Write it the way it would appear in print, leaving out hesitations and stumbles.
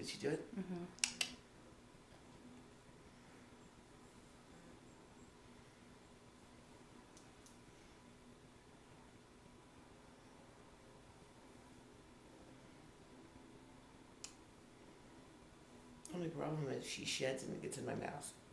Did she do it? Mm-hmm. Only problem is she sheds and it gets in my mouth.